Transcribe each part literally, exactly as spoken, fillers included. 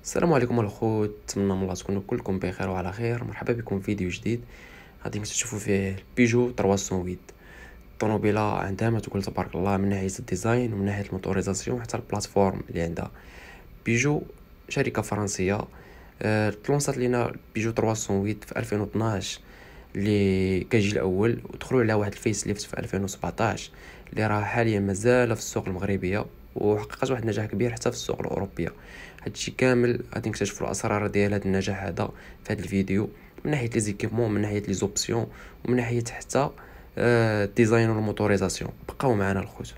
السلام عليكم الأخوت، نتمنى من الله تكونوا كلكم بخير وعلى خير. مرحبا بكم في فيديو جديد غادي تشوفوا فيه البيجو ثلاثمية وثمانية. الطوموبيله عندها ما تقول تبارك الله من ناحيه الديزاين ومن ناحيه الموتوريزاسيون حتى البلاتفورم اللي عندها. بيجو شركه فرنسيه، أه تلونسات لينا بيجو ثلاثمية وثمانية في ألفين واثناش اللي كيجي الاول، ودخلوا على واحد الفيس ليفت في ألفين وسبعطاش اللي راه حاليا مازال في السوق المغربيه وحققت واحد النجاح كبير حتى في السوق الاوروبيه. هادشي كامل غادي نكتشفوا الاسرار ديال هذا النجاح هذا في هذا الفيديو، من ناحيه لي زيكيبمون، من ناحيه لي زوبسيون، ومن ناحيه حتى آه الديزاين والموتوريزاسيون. بقاو معنا الخوت.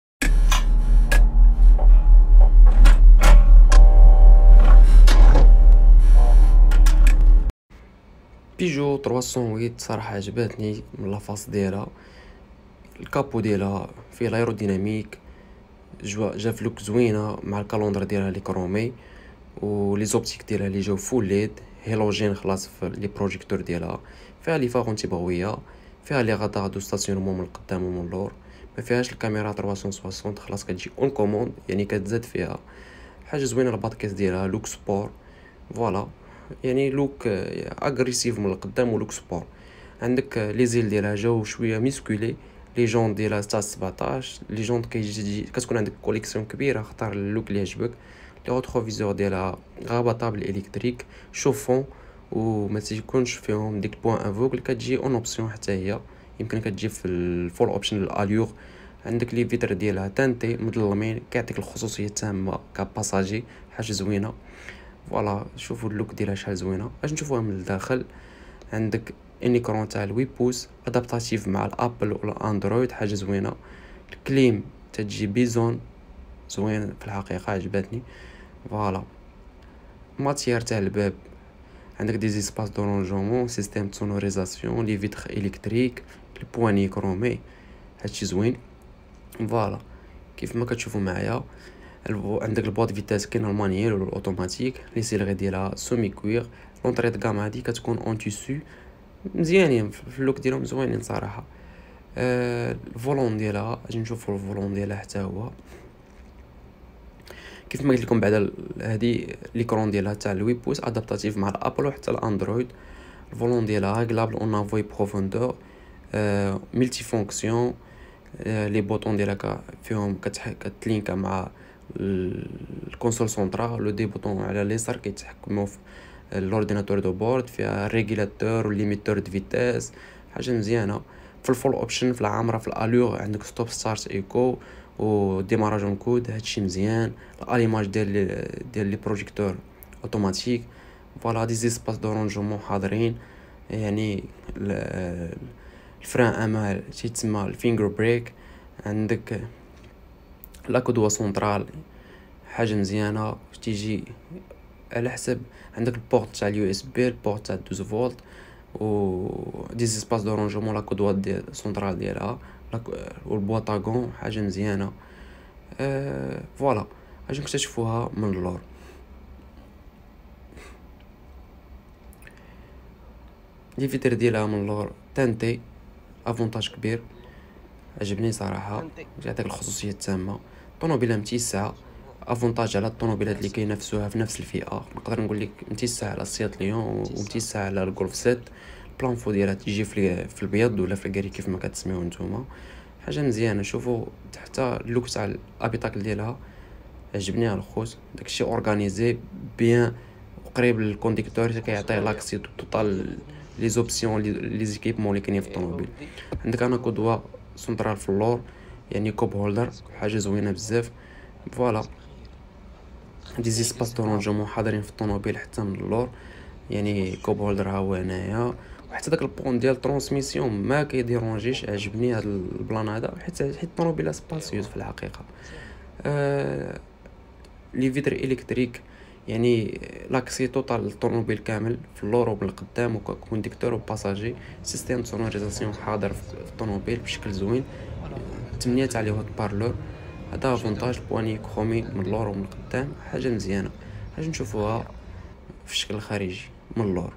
بيجو ثلاثمية وثمانية صراحه عجبتني من لافاس ديالها. الكابو ديالها فيه لايروديناميك، جوا جا فلوك زوينه مع الكالوندر ديالها لي كرومي، ولي زوبتيك ديالها اللي جاو فول ليد هيلوجين خلاص في لي بروجيكتور ديالها. فيها لي فار انتباهيه، فيها لي غادار دو ستاسيونمون من القدام ومن اللور، ما فيهاش الكاميرا ثلاثمية وستين خلاص كتجي اون كوموند، يعني كتزاد فيها حاجه زوينه. الباطكيس ديالها لوك سبور، فوالا يعني لوك اغريسيف من القدام ولوك سبور. عندك لي زيل ديالها جاو شويه ميسكولي، لي جون ديالها تاع سبعطاش، لي جون كيجي كتكون عندك كوليكسيون كبيره، اختار اللوك اللي يعجبك. لي روتروفيزور ديالها غابطابل الكتريك شوفون، وما تيكونش فيهم ديك بوين افوغل، كتجي اون اوبسيون حتى هي، يمكن كتجي في الفول اوبشن الاليور. عندك لي فيتر ديالها تانتي مظلمين، كيعطيك الخصوصيه التامه كباساجي، حاجه زوينه. فوالا شوفوا اللوك ديالها شحال زوينه. اش نشوفوها من الداخل، عندك ان ايكرون تاع الوي بوس ادابتاتيف مع الابل والاندرويد، حاجه زوينه. الكليم تجي بيزون زوين في الحقيقه، عجبتني. فوالا ماتير تاع الباب، عندك دي زيسباس دو رونجومون، سيستيم دو سونوريزاسيون، لي فيتر الكتريك، البواني كرومي، هادشي زوين. فوالا كيف ما كتشوفوا معايا، عندك البواد فيتاس كاين المانييل والاوتوماتيك، لي سيلغي ديالها سومي كوير. لونطري د غام هادي كتكون اون تيسو، مزيانين في اللوك ديالهم، زوينين صراحه. أه الفولون ديالها اجي نشوفوا الفولون ديالها حتى هو كيف ما قلت لكم. بعدا هذه ليكرون ديالها تاع الوي بوس ادابتاتيف مع الابل وحتى الاندرويد. الفولون ديالها ريغلابل اون افوي بروفوندور، أه ملتي فونكسيون. أه لي بوطون ديالها فيهم كتلينكا مع الكونسول سونترال، لو دي بوطون على اليسار كيتحكموا في الاورديناتور دو بورد. فيها ريغيلاتور وليميتور دو فيتاس، حاجه مزيانه. في الفول اوبشن في العامره في الالور عندك ستوب ستارت ايكو وديماراج اون كود، هادشي مزيان. الاليماج ديال ديال لي بروجيكتور اوتوماتيك. فوالا دي زيسباس دو رونجومون حاضرين، يعني الفران امان تيتسمى الفينجر بريك. عندك لا كودوا سونترال، حاجه مزيانه تيجي على حسب. عندك البورت تاع اليو اس بي، البورت تاع اثناشر فولت، و دي زيسباس دو رونجومون لا كودوا ديال سونترال ديالها، والبواطاغون، حاجه مزيانه. أه فوالا اجي نكتشفوها من اللور. لي فيتر ديالها من اللور تانتي، افونتاج كبير، عجبني صراحه، يعطيك الخصوصيه التامه. طوموبيله متيسعه، افونتاج على الطوموبيلات اللي كينافسوها في نفس الفئه. نقدر نقول لك متيسعه على السيات ليون ومتيسعه على الجولف سبعة. البلانفو ديالها تيجي في في البيض ولا في الكاري كيف ما كتسميوه نتوما، حاجه مزيانه. شوفوا حتى اللوك تاع الابيتاكل ديالها عجبني الخوت، داكشي اورغانيزي بيان وقريب للكونديكتور، كيعطي لاكسي توتال لي زوبسيون لي زيكيبمون اللي كاينين في الطوموبيل. عندك انا قدوه سنترال في اللور، يعني كوب هولدر، حاجه زوينه بزاف. فوالا دي زيسباس دو رونجومون حاضرين في الطوموبيل حتى من اللور، يعني كوب هولدر ها هو هنايا. وحتى داك البون ديال الترانسميسيون ما كيديرونجيش، عجبني هذا البلان هذا، حيت حيت الطوموبيله سباسيوز في الحقيقه. أه لي فيتر الكتريك، يعني لاكسي توتال للطوموبيل كامل في اللور وبالقدام وكونديكتور وباساجي. سيستيم سونوريزاسيون حاضر في الطوموبيل بشكل زوين، تمنية تاع لي هوت بارلور. هذا افونتاج بواني كرومي من اللور ومن القدام، حاجه مزيانه. حاجه نشوفوها في الشكل الخارجي من اللور.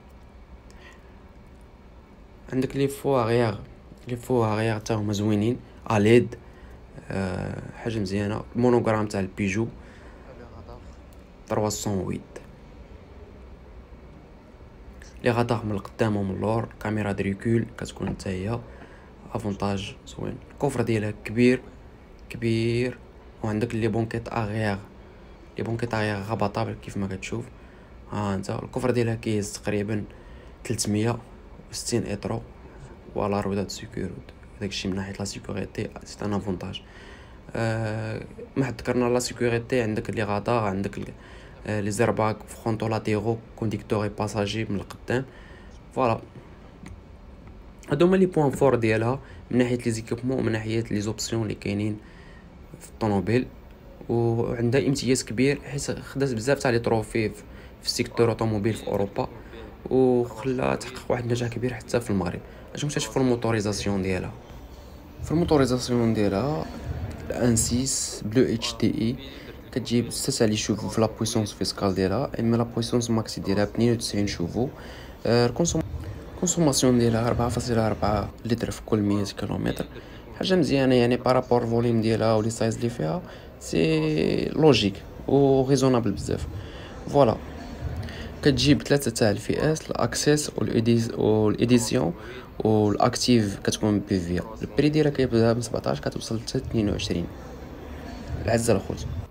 عندك لي فوا غياغ، لي فوا غياغ حتى هما زوينين اليد، أه حاجه مزيانه. المونوغرام تاع البيجو ثلاثمية وثمانية. لي غادار من القدام ومن اللور، كاميرا دريكول كتكون حتى هي افونتاج زوين. الكوفر ديالها كبير كبير، وعندك لي بونكيت اغيير لي بونكيت اغيير غابطابل كيف ما كتشوف. ها انت الكوفر ديالها كيهز تقريبا ثلاثمية وستين اطرو، ولا رودات سيكور. داكشي من ناحيه لا سيكوريتي سي ان افونتاج. أه ما حد ذكرنا لا سيكوريتي، عندك لي غادار، عندك لي زيرباك فرونتو لاتيرو كونديكتور اي باساجي من القدام. فوالا هادو هما لي بوين فور ديالها من ناحيه لي زيكيبمون ومن ناحيه لي زوبسيون اللي كاينين في الطوموبيل. وعندها امتياز كبير حيت خدات بزاف تاع لي تروفي في السيكتور اوتوموبيل في اوروبا، وخلا تحقق واحد النجاح كبير حتى في المغرب. اش نكتشفوا الموتوريزاسيون ديالها؟ في الموتوريزاسيون ديالها ان ستة بلو اتش تي اي كتجيب ستة تاع لي شوفو في لا بويسونس فيسكال ديالها، اما لا بويسونس ماكسي ديالها اثنين وتسعين شوفو. الكونسوماسيون ديالها أربعة فاصلة أربعة لتر في كل مية كيلومتر، حاجه مزيانه يعني بارابور فوليوم ديالها ولي سايز اللي فيها، سي لوجيك و ريزونابل بزاف. فوالا كتجيب ثلاثه تاع الفئات، الاكسس والاديسيون والاكتيف كتكون بي في. البري ديالها كيبدا من سبعطاش كتوصل حتى اثنين وعشرين. العزه الخوت.